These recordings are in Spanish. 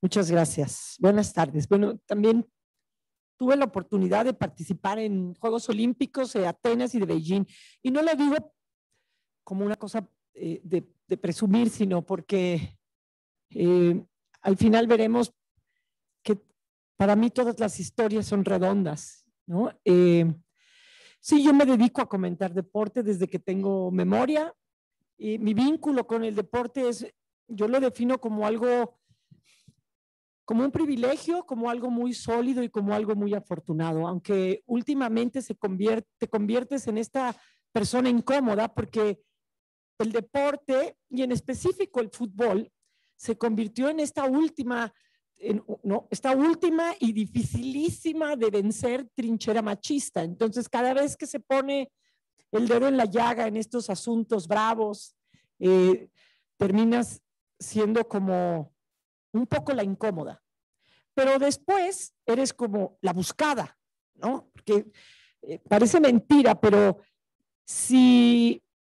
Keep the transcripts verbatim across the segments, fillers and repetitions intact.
Muchas gracias. Buenas tardes. Bueno, también tuve la oportunidad de participar en Juegos Olímpicos de Atenas y de Beijing. Y no lo digo como una cosa eh, de, de, presumir, sino porque eh, al final veremos que para mí todas las historias son redondas, ¿no? Eh, sí, yo me dedico a comentar deporte desde que tengo memoria. Y mi vínculo con el deporte es, yo lo defino como algo como un privilegio, como algo muy sólido y como algo muy afortunado, aunque últimamente se convierte, te conviertes en esta persona incómoda porque el deporte y en específico el fútbol se convirtió en esta última, en, no, esta última y dificilísima de vencer trinchera machista. Entonces, cada vez que se pone el dedo en la llaga en estos asuntos bravos, eh, terminas siendo como un poco la incómoda, pero después eres como la buscada, ¿no? Porque eh, parece mentira, pero si,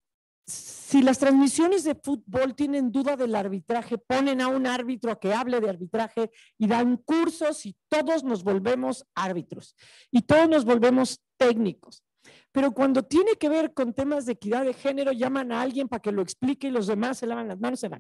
si las transmisiones de fútbol tienen duda del arbitraje, ponen a un árbitro a que hable de arbitraje y dan cursos y todos nos volvemos árbitros y todos nos volvemos técnicos. Pero cuando tiene que ver con temas de equidad de género, llaman a alguien para que lo explique y los demás se lavan las manos y se van.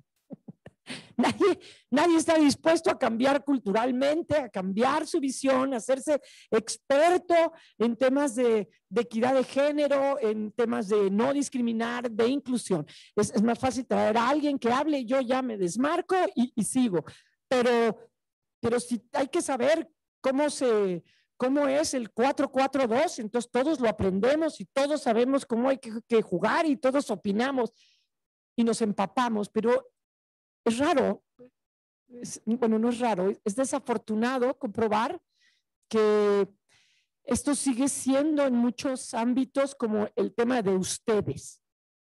Nadie, nadie está dispuesto a cambiar culturalmente, a cambiar su visión, a hacerse experto en temas de, de equidad de género, en temas de no discriminar, de inclusión. Es, es más fácil traer a alguien que hable y yo ya me desmarco y, y sigo. Pero, pero si hay que saber cómo se, cómo es el cuatro cuatro dos, entonces todos lo aprendemos y todos sabemos cómo hay que, que jugar y todos opinamos y nos empapamos, pero es raro, es, bueno, no es raro, es desafortunado comprobar que esto sigue siendo en muchos ámbitos como el tema de ustedes,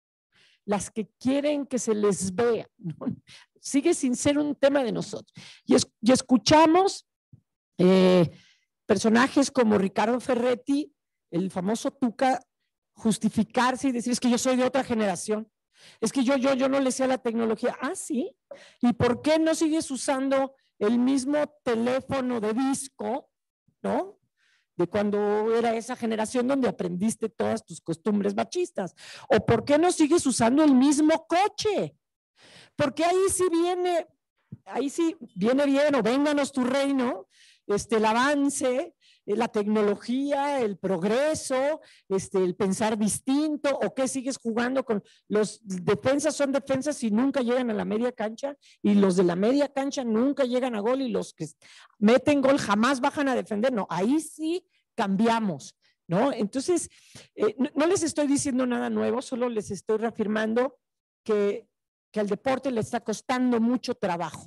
las que quieren que se les vea, ¿no? Sigue sin ser un tema de nosotros. Y, es, y escuchamos eh, personajes como Ricardo Ferretti, el famoso Tuca, justificarse y decir, es que yo soy de otra generación. Es que yo, yo, yo no le sé a la tecnología. Ah, sí. ¿Y por qué no sigues usando el mismo teléfono de disco, ¿no? De cuando era esa generación donde aprendiste todas tus costumbres machistas. ¿O por qué no sigues usando el mismo coche? Porque ahí sí viene, ahí sí viene bien, o vénganos tu reino, este, el avance, la tecnología, el progreso, este, el pensar distinto, o qué sigues jugando con los defensas son defensas y nunca llegan a la media cancha, y los de la media cancha nunca llegan a gol, y los que meten gol jamás bajan a defender. No, ahí sí cambiamos, ¿no? Entonces, eh, no, no les estoy diciendo nada nuevo, solo les estoy reafirmando que, que al deporte le está costando mucho trabajo.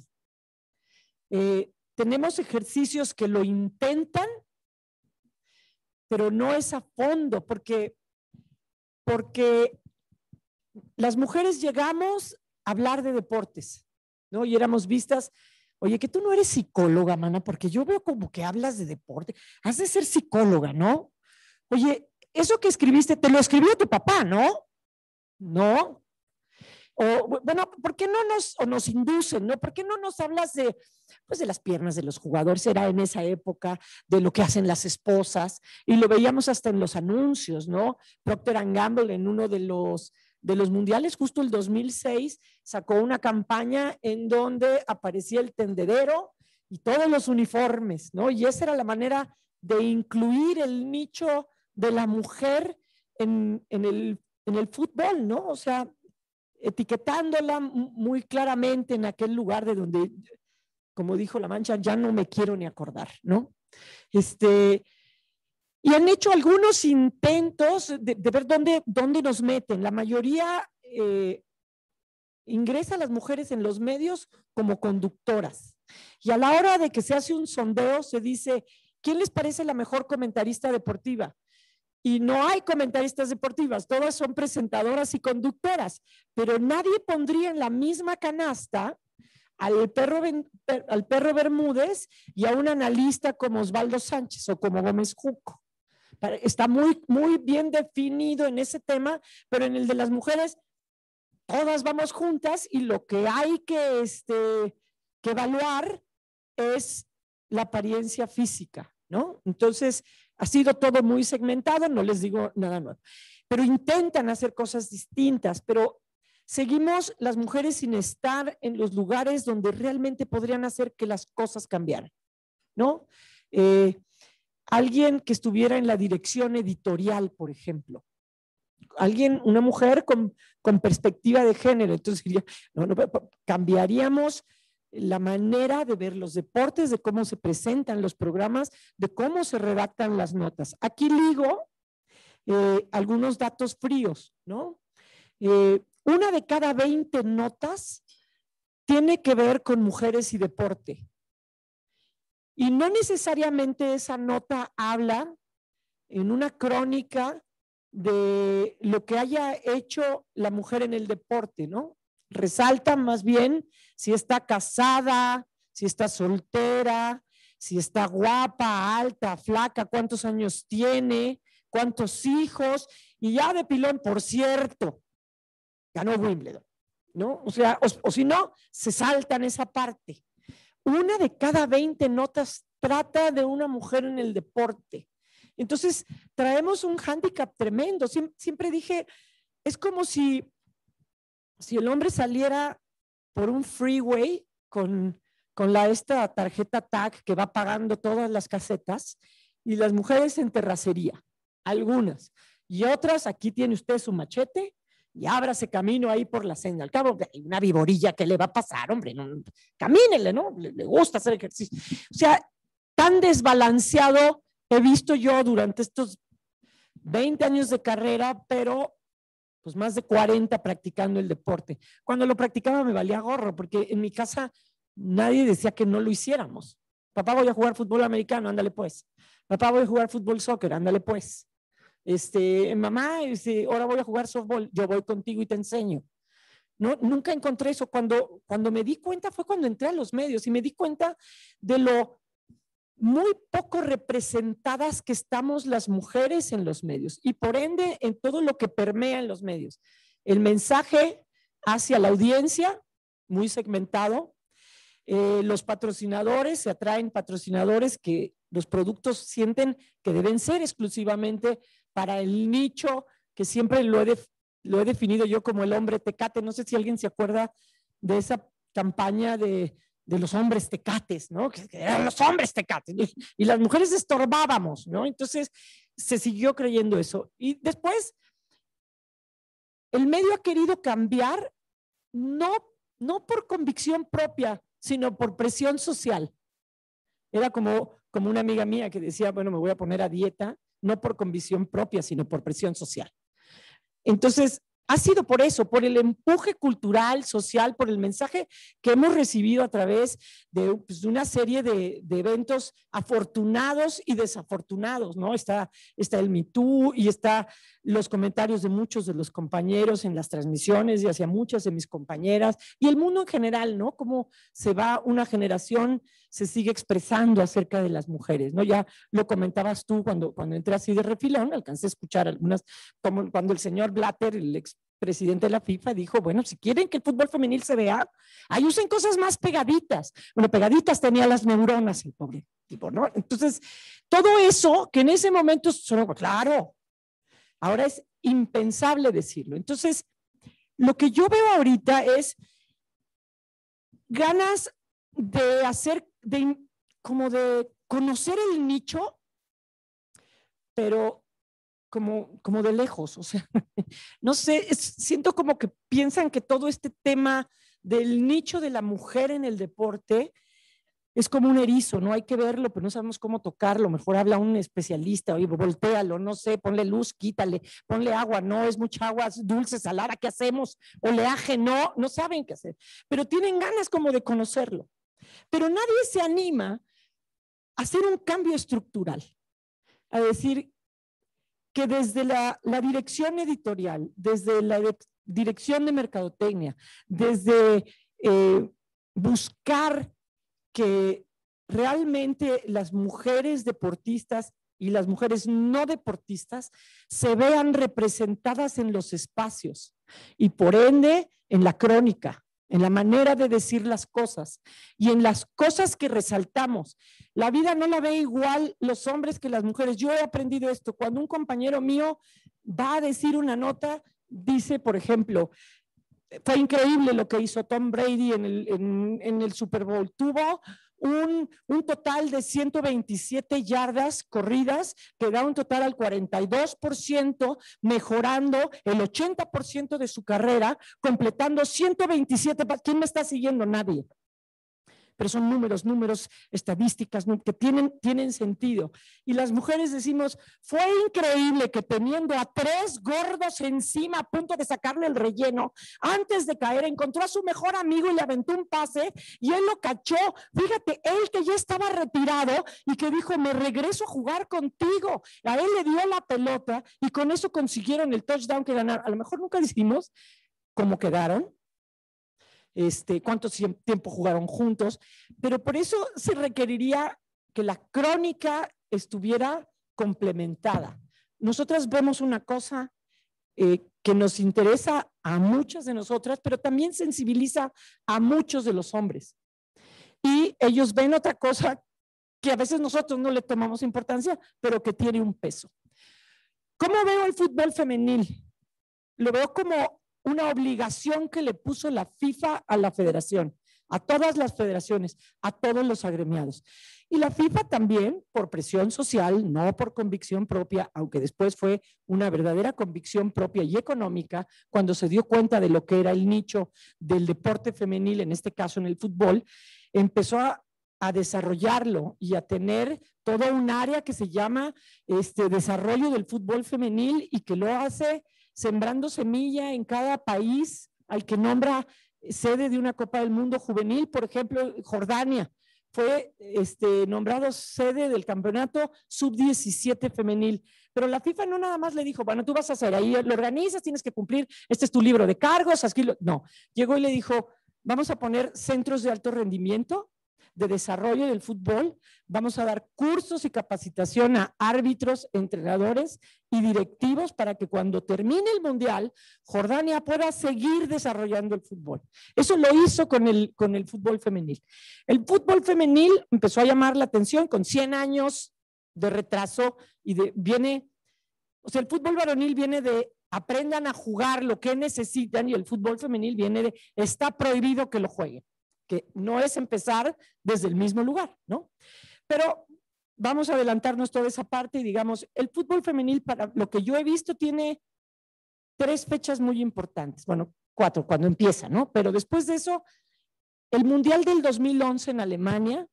Eh, tenemos ejercicios que lo intentan, pero no es a fondo, porque, porque las mujeres llegamos a hablar de deportes, ¿no? Y éramos vistas, oye, que tú no eres psicóloga, mana, porque yo veo como que hablas de deporte, has de ser psicóloga, ¿no? Oye, eso que escribiste, te lo escribió tu papá, ¿no? No. O, bueno, ¿por qué no nos, o nos inducen, ¿no? ¿Por qué no nos hablas de, pues, de las piernas de los jugadores? Era en esa época, de lo que hacen las esposas, y lo veíamos hasta en los anuncios, ¿no? Procter and Gamble en uno de los, de los mundiales, justo el dos mil seis, sacó una campaña en donde aparecía el tendedero y todos los uniformes, ¿no? Y esa era la manera de incluir el nicho de la mujer en, en, el, en el fútbol, ¿no? O sea, etiquetándola muy claramente en aquel lugar de donde, como dijo La Mancha, ya no me quiero ni acordar, ¿no? Este, y han hecho algunos intentos de, de ver dónde, dónde nos meten. La mayoría eh, ingresa a las mujeres en los medios como conductoras. Y a la hora de que se hace un sondeo, se dice, ¿quién les parece la mejor comentarista deportiva? Y no hay comentaristas deportivas, todas son presentadoras y conductoras, pero nadie pondría en la misma canasta al perro, al perro Bermúdez y a un analista como Osvaldo Sánchez o como Gómez Junco. Está muy, muy bien definido en ese tema, pero en el de las mujeres, todas vamos juntas y lo que hay que, este, que evaluar es la apariencia física, ¿no? Entonces, ha sido todo muy segmentado, no les digo nada nuevo, pero intentan hacer cosas distintas, pero seguimos las mujeres sin estar en los lugares donde realmente podrían hacer que las cosas cambiaran, ¿no? Eh, alguien que estuviera en la dirección editorial, por ejemplo, alguien, una mujer con, con perspectiva de género, entonces diría, no, no, cambiaríamos la manera de ver los deportes, de cómo se presentan los programas, de cómo se redactan las notas. Aquí ligo eh, algunos datos fríos, ¿no? Eh, una de cada veinte notas tiene que ver con mujeres y deporte. Y no necesariamente esa nota habla en una crónica de lo que haya hecho la mujer en el deporte, ¿no? Resalta más bien si está casada, si está soltera, si está guapa, alta, flaca, cuántos años tiene, cuántos hijos, y ya de pilón, por cierto, ganó Wimbledon, ¿no? O sea, o, o si no, se saltan esa parte. Una de cada veinte notas trata de una mujer en el deporte. Entonces, traemos un hándicap tremendo. Siempre, siempre dije, es como si, si el hombre saliera por un freeway con, con la, esta tarjeta tag que va pagando todas las casetas y las mujeres en terracería, algunas. Y otras, aquí tiene usted su machete y ábrase camino ahí por la senda. Al cabo, una viborilla, ¿qué le va a pasar, hombre? No, camínele, ¿no? Le, le gusta hacer ejercicio. O sea, tan desbalanceado he visto yo durante estos veinte años de carrera, pero pues más de cuarenta practicando el deporte. Cuando lo practicaba me valía gorro, porque en mi casa nadie decía que no lo hiciéramos. Papá, voy a jugar fútbol americano, ándale pues. Papá, voy a jugar fútbol soccer, ándale pues. Este, mamá, este, ahora voy a jugar softball, yo voy contigo y te enseño. No, nunca encontré eso. Cuando, cuando me di cuenta fue cuando entré a los medios y me di cuenta de lo muy poco representadas que estamos las mujeres en los medios y por ende en todo lo que permea en los medios. El mensaje hacia la audiencia, muy segmentado. Eh, los patrocinadores, se atraen patrocinadores que los productos sienten que deben ser exclusivamente para el nicho, que siempre lo he, de, lo he definido yo como el hombre tecate. No sé si alguien se acuerda de esa campaña de de los hombres tecates, ¿no? Que eran los hombres tecates, y las mujeres estorbábamos, ¿no? Entonces se siguió creyendo eso. Y después, el medio ha querido cambiar, no, no por convicción propia, sino por presión social. Era como, como una amiga mía que decía, bueno, me voy a poner a dieta, no por convicción propia, sino por presión social. Entonces, ha sido por eso, por el empuje cultural, social, por el mensaje que hemos recibido a través de, pues, de una serie de, de eventos afortunados y desafortunados, ¿no? Está, está el Me Too y está los comentarios de muchos de los compañeros en las transmisiones y hacia muchas de mis compañeras y el mundo en general, ¿no? Cómo se va una generación, se sigue expresando acerca de las mujeres, ¿no? Ya lo comentabas tú cuando, cuando entré así de refilón, alcancé a escuchar algunas, como cuando el señor Blatter, el ex presidente de la FIFA, dijo, bueno, si quieren que el fútbol femenil se vea, ahí usen cosas más pegaditas. Bueno, pegaditas tenía las neuronas el pobre tipo, ¿no? Entonces, todo eso que en ese momento sonó, claro, ahora es impensable decirlo. Entonces, lo que yo veo ahorita es ganas de hacer, de, como de conocer el nicho, pero como, como de lejos, o sea, no sé, es, siento como que piensan que todo este tema del nicho de la mujer en el deporte es como un erizo, no hay que verlo, pero no sabemos cómo tocarlo, mejor habla un especialista, oye, voltealo, no sé, ponle luz, quítale, ponle agua, no, es mucha agua, es dulce, salada, ¿qué hacemos? Oleaje, no, no saben qué hacer, pero tienen ganas como de conocerlo, pero nadie se anima a hacer un cambio estructural, a decir que desde la, la dirección editorial, desde la de, dirección de mercadotecnia, desde eh, buscar que realmente las mujeres deportistas y las mujeres no deportistas se vean representadas en los espacios y por ende en la crónica, en la manera de decir las cosas y en las cosas que resaltamos. La vida no la ve igual los hombres que las mujeres. Yo he aprendido esto. Cuando un compañero mío va a decir una nota, dice, por ejemplo, fue increíble lo que hizo Tom Brady en el, en, en el Super Bowl. Tuvo un, un total de ciento veintisiete yardas corridas, que da un total al cuarenta y dos por ciento, mejorando el ochenta por ciento de su carrera, completando ciento veintisiete. ¿Quién me está siguiendo? Nadie. Pero son números, números, estadísticas que tienen, tienen sentido. Y las mujeres decimos, fue increíble que teniendo a tres gordos encima a punto de sacarle el relleno, antes de caer encontró a su mejor amigo y le aventó un pase y él lo cachó. Fíjate, él que ya estaba retirado y que dijo, me regreso a jugar contigo. A él le dio la pelota y con eso consiguieron el touchdown que ganaron. A lo mejor nunca decimos cómo quedaron. Este, cuánto tiempo jugaron juntos, pero por eso se requeriría que la crónica estuviera complementada. Nosotras vemos una cosa eh, que nos interesa a muchas de nosotras, pero también sensibiliza a muchos de los hombres. Y ellos ven otra cosa que a veces nosotros no le tomamos importancia, pero que tiene un peso. ¿Cómo veo el fútbol femenil? Lo veo como una obligación que le puso la FIFA a la federación, a todas las federaciones, a todos los agremiados. Y la FIFA también, por presión social, no por convicción propia, aunque después fue una verdadera convicción propia y económica, cuando se dio cuenta de lo que era el nicho del deporte femenil, en este caso en el fútbol, empezó a, a desarrollarlo y a tener todo un área que se llama este, desarrollo del fútbol femenil y que lo hace sembrando semilla en cada país al que nombra sede de una Copa del Mundo juvenil. Por ejemplo, Jordania fue este, nombrado sede del campeonato sub diecisiete femenil. Pero la FIFA no nada más le dijo, bueno, tú vas a hacer ahí, lo organizas, tienes que cumplir, este es tu libro de cargos. Aquí lo... No, llegó y le dijo, vamos a poner centros de alto rendimiento, de desarrollo del fútbol, vamos a dar cursos y capacitación a árbitros, entrenadores y directivos para que cuando termine el Mundial, Jordania pueda seguir desarrollando el fútbol. Eso lo hizo con el, con el fútbol femenil. El fútbol femenil empezó a llamar la atención con cien años de retraso y de, viene, o sea, el fútbol varonil viene de aprendan a jugar lo que necesitan y el fútbol femenil viene de está prohibido que lo jueguen, que no es empezar desde el mismo lugar, ¿no? Pero vamos a adelantarnos toda esa parte y digamos, el fútbol femenil, para lo que yo he visto, tiene tres fechas muy importantes, bueno, cuatro, cuando empieza, ¿no? Pero después de eso, el Mundial del dos mil once en Alemania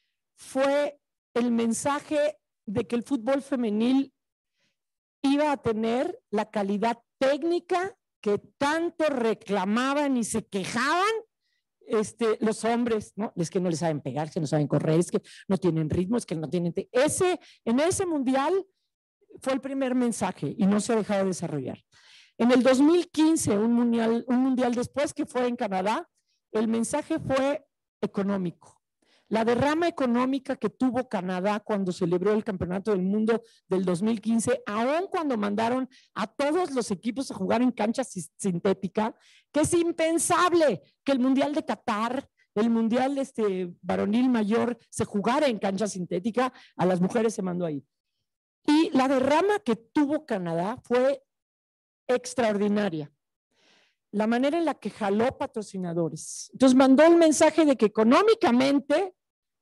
fue el mensaje de que el fútbol femenil iba a tener la calidad técnica que tanto reclamaban y se quejaban Este, los hombres, ¿no? Es que no les saben pegar, es que no saben correr, es que no tienen ritmo, es que no tienen... Ese, en ese mundial fue el primer mensaje y no se ha dejado de desarrollar. En el dos mil quince, un mundial, un mundial después que fue en Canadá, el mensaje fue económico. La derrama económica que tuvo Canadá cuando celebró el Campeonato del Mundo del dos mil quince, aun cuando mandaron a todos los equipos a jugar en cancha sintética, que es impensable que el Mundial de Qatar, el Mundial este, varonil mayor, se jugara en cancha sintética, a las mujeres se mandó ahí. Y la derrama que tuvo Canadá fue extraordinaria. La manera en la que jaló patrocinadores. Entonces mandó el mensaje de que económicamente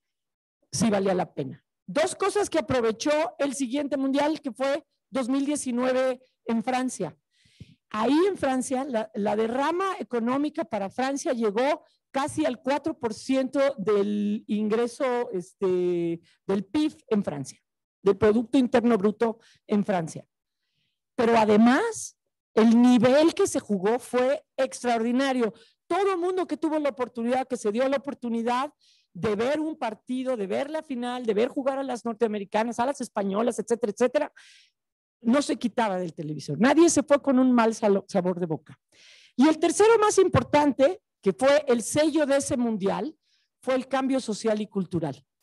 sí valía la pena. Dos cosas que aprovechó el siguiente mundial, que fue dos mil diecinueve en Francia. Ahí en Francia, la, la derrama económica para Francia llegó casi al cuatro por ciento del ingreso este, del P I B en Francia, del Producto Interno Bruto en Francia. Pero además, el nivel que se jugó fue extraordinario. Todo el mundo que tuvo la oportunidad, que se dio la oportunidad de ver un partido, de ver la final, de ver jugar a las norteamericanas, a las españolas, etcétera, etcétera, no se quitaba del televisor. Nadie se fue con un mal sabor de boca. Y el tercero más importante, que fue el sello de ese mundial, fue el cambio social y cultural.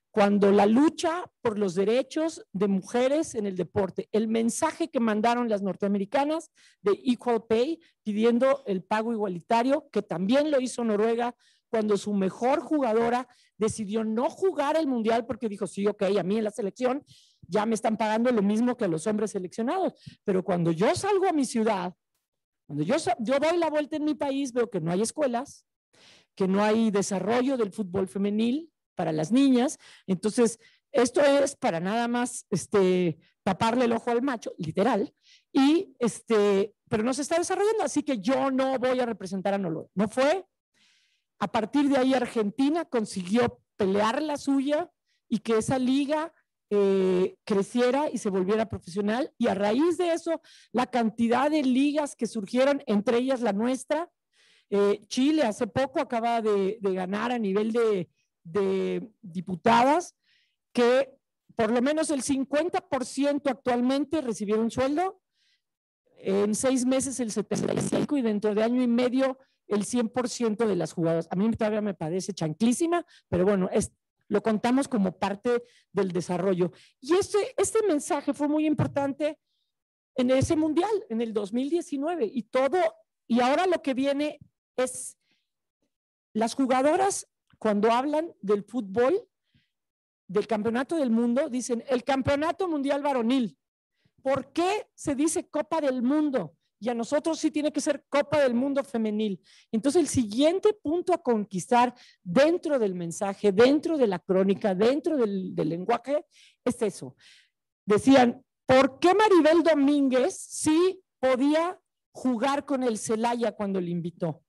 cuando la lucha por los derechos de mujeres en el deporte, el mensaje que mandaron las norteamericanas de Equal Pay, pidiendo el pago igualitario, que también lo hizo Noruega, cuando su mejor jugadora decidió no jugar el mundial porque dijo, sí, ok, a mí en la selección ya me están pagando lo mismo que a los hombres seleccionados, pero cuando yo salgo a mi ciudad, cuando yo, yo doy la vuelta en mi país, veo que no hay escuelas, que no hay desarrollo del fútbol femenil para las niñas, entonces esto es para nada más este, taparle el ojo al macho, literal, y este, pero no se está desarrollando, así que yo no voy a representar a Noruega. No fue. A partir de ahí Argentina consiguió pelear la suya y que esa liga eh, creciera y se volviera profesional, y a raíz de eso la cantidad de ligas que surgieron, entre ellas la nuestra, eh, Chile hace poco acaba de, de ganar a nivel de, de diputadas que por lo menos el cincuenta por ciento actualmente recibieron sueldo, en seis meses el setenta y cinco por ciento y dentro de año y medio el cien por ciento de las jugadoras. A mí todavía me parece chanclísima, pero bueno, es, lo contamos como parte del desarrollo. Y este, este mensaje fue muy importante en ese mundial, en el dos mil diecinueve, y todo, y ahora lo que viene es, las jugadoras cuando hablan del fútbol, del campeonato del mundo, dicen el campeonato mundial varonil. ¿Por qué se dice Copa del Mundo? Y a nosotros sí tiene que ser Copa del Mundo femenil. Entonces el siguiente punto a conquistar dentro del mensaje, dentro de la crónica, dentro del, del lenguaje, es eso. Decían, ¿por qué Maribel Domínguez sí podía jugar con el Celaya cuando le invitó?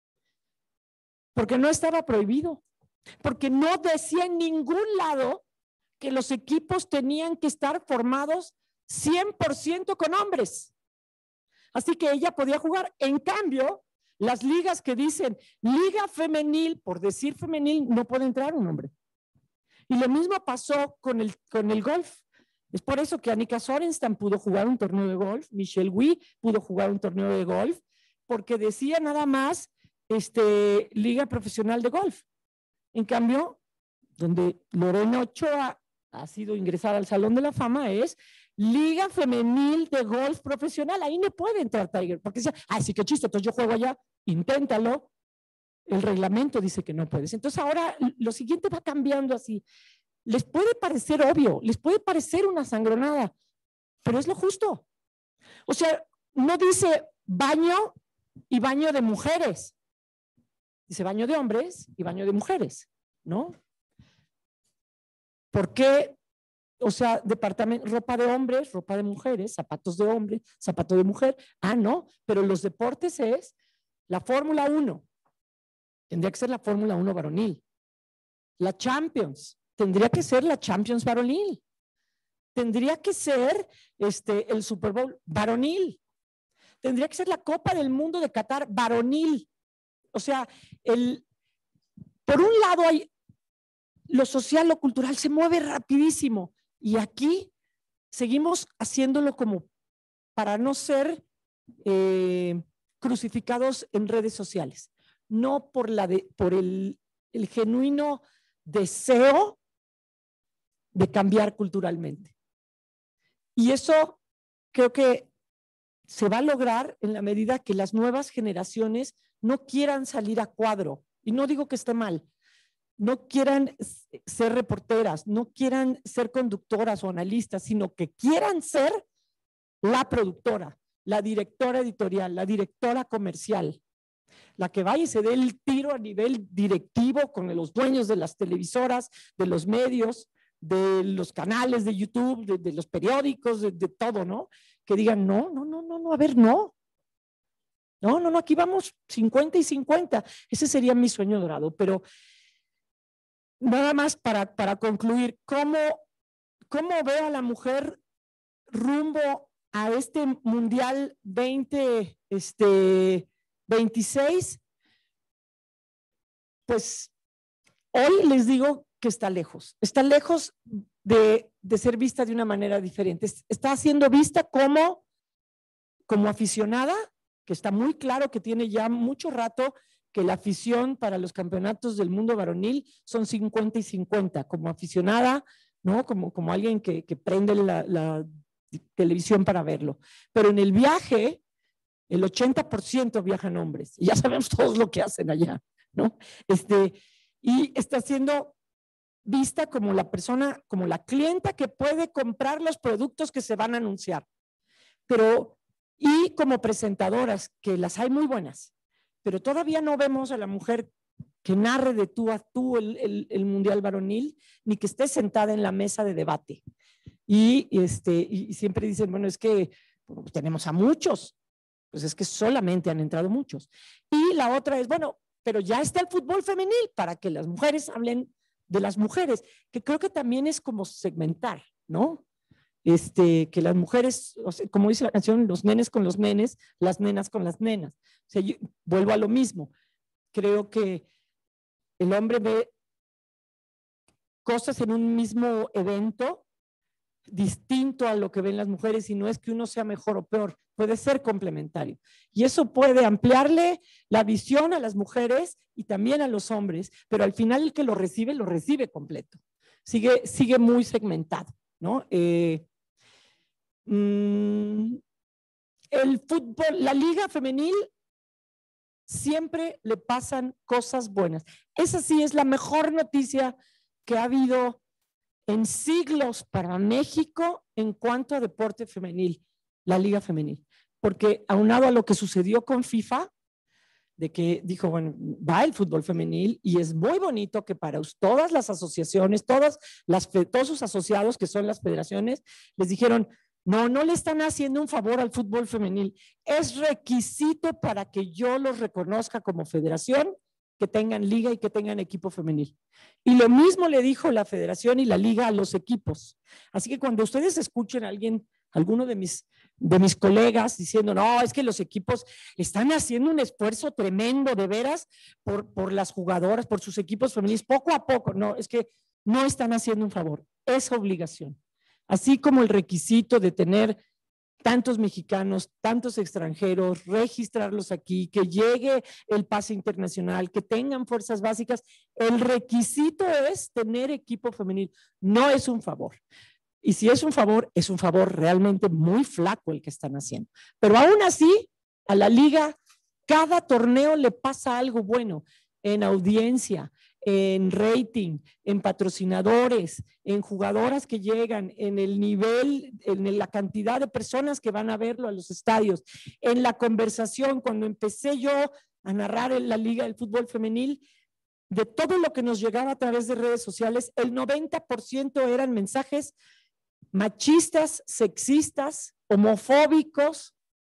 Porque no estaba prohibido. Porque no decía en ningún lado que los equipos tenían que estar formados cien por ciento con hombres. Así que ella podía jugar. En cambio, las ligas que dicen liga femenil, por decir femenil, no puede entrar un hombre. Y lo mismo pasó con el, con el golf. Es por eso que Annika Sorenstam pudo jugar un torneo de golf, Michelle Wie pudo jugar un torneo de golf, porque decía nada más este, liga profesional de golf. En cambio, donde Lorena Ochoa ha sido ingresada al Salón de la Fama es Liga Femenil de Golf Profesional. Ahí no puede entrar Tiger, porque dice, ay, sí, qué chiste, entonces yo juego allá, inténtalo. El reglamento dice que no puedes. Entonces ahora lo siguiente va cambiando así. Les puede parecer obvio, les puede parecer una sangronada, pero es lo justo. O sea, no dice baño y baño de mujeres. Dice baño de hombres y baño de mujeres, ¿no? ¿Por qué? O sea, departamento, ropa de hombres, ropa de mujeres, zapatos de hombre, zapato de mujer. Ah, no, pero los deportes es la Fórmula uno. Tendría que ser la Fórmula uno varonil. La Champions, tendría que ser la Champions varonil. Tendría que ser este, el Super Bowl varonil. Tendría que ser la Copa del Mundo de Qatar varonil. O sea, el, por un lado hay lo social, lo cultural, se mueve rapidísimo. Y aquí seguimos haciéndolo como para no ser eh, crucificados en redes sociales. No por, la de, por el, el genuino deseo de cambiar culturalmente. Y eso creo que se va a lograr en la medida que las nuevas generaciones no quieran salir a cuadro. Y no digo que esté mal. No quieran ser reporteras, no quieran ser conductoras o analistas, sino que quieran ser la productora, la directora editorial, la directora comercial, la que vaya y se dé el tiro a nivel directivo con los dueños de las televisoras, de los medios, de los canales de YouTube, de, de los periódicos, de, de todo, ¿no? Que digan, no, no, no, no, no, a ver, no. No, no, no, aquí vamos cincuenta y cincuenta. Ese sería mi sueño dorado, pero nada más para, para concluir, ¿cómo, ¿cómo ve a la mujer rumbo a este Mundial veinte veintiséis? Pues hoy les digo que está lejos, está lejos de, de ser vista de una manera diferente. Está siendo vista como, como aficionada, que está muy claro que tiene ya mucho rato que la afición para los campeonatos del mundo varonil son cincuenta y cincuenta, como aficionada, ¿no? Como, como alguien que, que prende la, la televisión para verlo. Pero en el viaje, el ochenta por ciento viajan hombres, y ya sabemos todos lo que hacen allá, ¿no? Este, y está siendo vista como la persona, como la clienta que puede comprar los productos que se van a anunciar. Pero, y como presentadoras, que las hay muy buenas, pero todavía no vemos a la mujer que narre de tú a tú el, el, el Mundial Varonil, ni que esté sentada en la mesa de debate. Y, este, y siempre dicen, bueno, es que bueno, tenemos a muchos, pues es que solamente han entrado muchos. Y la otra es, bueno, pero ya está el fútbol femenil para que las mujeres hablen de las mujeres, que creo que también es como segmentar, ¿no? Este, que las mujeres, o sea, como dice la canción, los nenes con los nenes, las nenas con las nenas. O sea, yo vuelvo a lo mismo. Creo que el hombre ve cosas en un mismo evento distinto a lo que ven las mujeres, y no es que uno sea mejor o peor, puede ser complementario. Y eso puede ampliarle la visión a las mujeres y también a los hombres, pero al final el que lo recibe, lo recibe completo. Sigue, sigue muy segmentado, ¿no? Eh, mmm, el fútbol, la liga femenil, siempre le pasan cosas buenas. Esa sí es la mejor noticia que ha habido en siglos para México en cuanto a deporte femenil, la liga femenil. Porque aunado a lo que sucedió con FIFA, de que dijo, bueno, va el fútbol femenil, y es muy bonito que para todas las asociaciones, todas las, todos sus asociados que son las federaciones, les dijeron, no, no le están haciendo un favor al fútbol femenil, es requisito para que yo los reconozca como federación, que tengan liga y que tengan equipo femenil. Y lo mismo le dijo la federación y la liga a los equipos. Así que cuando ustedes escuchen a alguien, alguno de mis, de mis colegas diciendo, no, es que los equipos están haciendo un esfuerzo tremendo, de veras, por, por las jugadoras, por sus equipos femeniles, poco a poco, no, es que no están haciendo un favor, es obligación. Así como el requisito de tener tantos mexicanos, tantos extranjeros, registrarlos aquí, que llegue el pase internacional, que tengan fuerzas básicas. El requisito es tener equipo femenil, no es un favor. Y si es un favor, es un favor realmente muy flaco el que están haciendo. Pero aún así, a la liga, cada torneo le pasa algo bueno en audiencia, en rating, en patrocinadores, en jugadoras que llegan, en el nivel, en la cantidad de personas que van a verlo a los estadios, en la conversación. Cuando empecé yo a narrar en la liga del fútbol femenil, de todo lo que nos llegaba a través de redes sociales, el noventa por ciento eran mensajes machistas, sexistas, homofóbicos,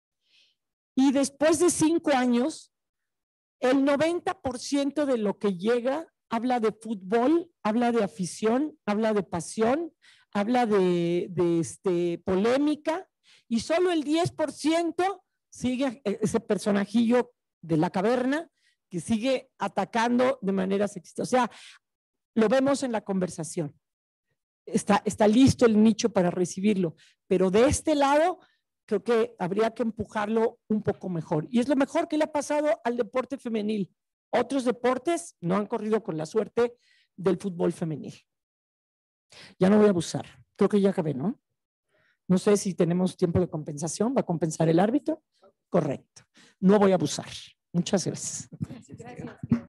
y después de cinco años, el noventa por ciento de lo que llega habla de fútbol, habla de afición, habla de pasión, habla de, de este, polémica, y solo el diez por ciento sigue ese personajillo de la caverna que sigue atacando de manera sexista. O sea, lo vemos en la conversación. Está, está listo el nicho para recibirlo, pero de este lado creo que habría que empujarlo un poco mejor. Y es lo mejor que le ha pasado al deporte femenil. Otros deportes no han corrido con la suerte del fútbol femenil. Ya no voy a abusar. Creo que ya acabé, ¿no? No sé si tenemos tiempo de compensación. ¿Va a compensar el árbitro? Correcto. No voy a abusar. Muchas gracias. Gracias.